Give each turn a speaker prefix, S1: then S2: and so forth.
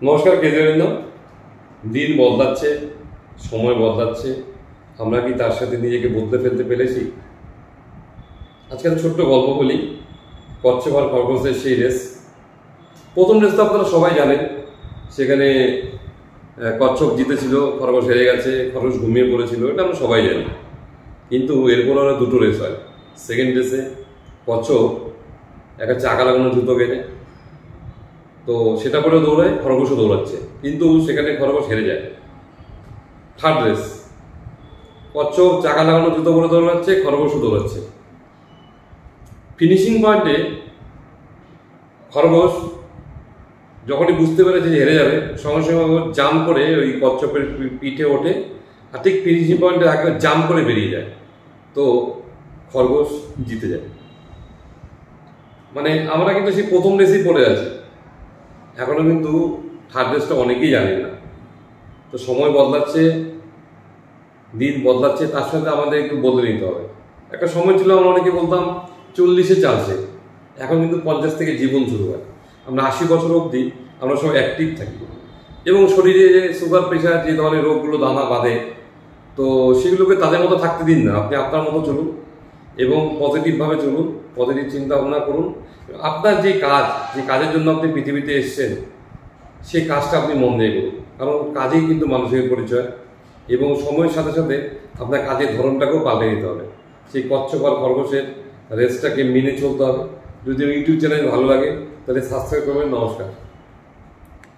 S1: নমস্কার কেজরিবৃন্দ। দিন বদলাচ্ছে, সময় বদলাচ্ছে, আমরা কি তার সাথে নিজেকে বদলে ফেলতে পেরেছি? আজকে একটা ছোট্ট গল্প বলি। কচ্ছপ আর খরগোশের সেই রেস। প্রথম রেস তো আপনারা সবাই জানেন। সেখানে কচ্ছপ জিতেছিল, খরগোশ হেরে গেছে, খরগোশ ঘুমিয়ে পড়েছিল, এটা আমরা সবাই জানি। কিন্তু এরপর আরও দুটো রেস হয়। সেকেন্ড রেসে কচ্ছপ একটা চাকা লাগানো জুতো কেনে, তো সেটা পরেও দৌড়ায়, খরগোশও দৌড়াচ্ছে, কিন্তু সেখানে খরগোশ হেরে যায়। থার্ড রেস, কচ্ছপ চাকা লাগানো জুতো পরে দৌড়াচ্ছে, খরগোশও দৌড়াচ্ছে। ফিনিশিং পয়েন্টে খরগোশ যখনই বুঝতে পেরেছে যে হেরে যাবে, সঙ্গে সঙ্গে জাম্প করে ওই কচ্ছপের পিঠে ওঠে, আর ঠিক ফিনিশিং পয়েন্টে আগে জাম্প করে বেরিয়ে যায়। তো খরগোশ জিতে যায়। মানে আমরা কিন্তু সেই প্রথম রেসেই পড়ে আছি, এখনো কিন্তু থার্ড রেসটা অনেকেই জানেন না। তো সময় বদলাচ্ছে, দিন বদলাচ্ছে, তার সাথে আমাদের একটু বদলে নিতে হবে। একটা সময় ছিল আমরা অনেকে বলতাম 40-এ চালছে, এখন কিন্তু 50 থেকে জীবন শুরু হয়। আমরা 80 বছর অবধি আমরা সব অ্যাক্টিভ থাকি, এবং শরীরে যে সুগার প্রেশার যে ধরনের রোগগুলো দানা বাঁধে, তো সেগুলোকে তাদের মতো থাকতে দিন না। আপনি আপনার মতো চলুন এবং পজিটিভভাবে চলুন, পজিটিভ চিন্তা ভাবনা করুন। আপনার যে কাজ, যে কাজের জন্য আপনি পৃথিবীতে এসেছেন, সেই কাজটা আপনি মন দিয়ে করুন, কারণ কাজেই কিন্তু মানুষের পরিচয়। এবং সময়ের সাথে সাথে আপনার কাজের ধরনটাকেও পাল্টে দিতে হবে। সেই কচ্ছপ আর খরগোশের রেসটাকে মেনে চলতে হবে। যদি ইউটিউব চ্যানেল ভালো লাগে তাহলে সাবস্ক্রাইব করবেন। নমস্কার।